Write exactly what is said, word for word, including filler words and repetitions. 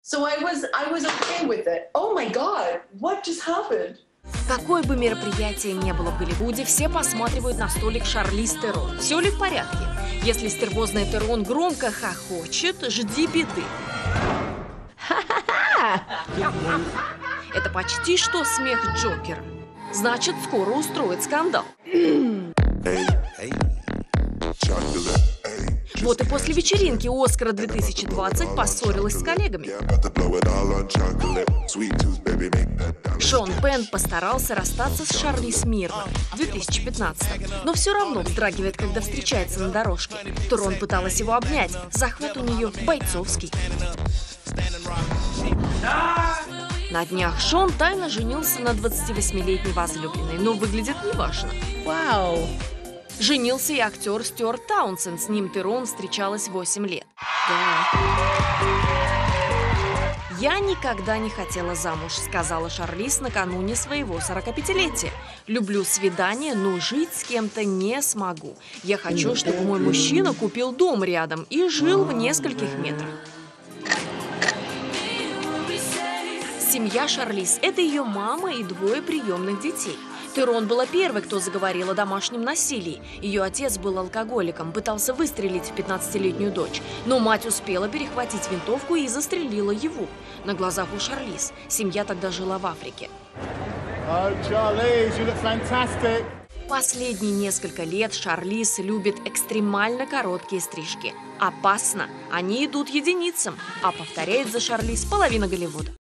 So I was, I was okay with it. Oh my God, what just happened? Какое бы мероприятие ни было в Голливуде, все посматривают на столик Шарлиз Терон. Все ли в порядке? Если стервозная Терон громко хохочет, жди беды. Это почти что смех Джокера. Значит, скоро устроит скандал. Вот и после вечеринки Оскара две тысячи двадцать поссорилась с коллегами. Шон Пенн постарался расстаться с Шарлиз мирно в две тысячи пятнадцатом, но все равно вздрагивает, когда встречается на дорожке. Терон пыталась его обнять, захват у нее бойцовский. На днях Шон тайно женился на двадцативосьмилетней возлюбленной, но выглядит неважно. Вау! Женился и актер Стюарт Таунсенд, с ним Терон встречалась восемь лет. Да. «Я никогда не хотела замуж», — сказала Шарлиз накануне своего сорокапятилетия. «Люблю свидания, но жить с кем-то не смогу. Я хочу, чтобы мой мужчина купил дом рядом и жил в нескольких метрах». Семья Шарлиз – это ее мама и двое приемных детей. Терон была первой, кто заговорил о домашнем насилии. Ее отец был алкоголиком, пытался выстрелить в пятнадцатилетнюю дочь, но мать успела перехватить винтовку и застрелила его. На глазах у Шарлиз. Семья тогда жила в Африке. Oh, Charlize, you look fantastic. Последние несколько лет Шарлиз любит экстремально короткие стрижки. Опасно. Они идут единицам. А повторяет за Шарлиз половина Голливуда.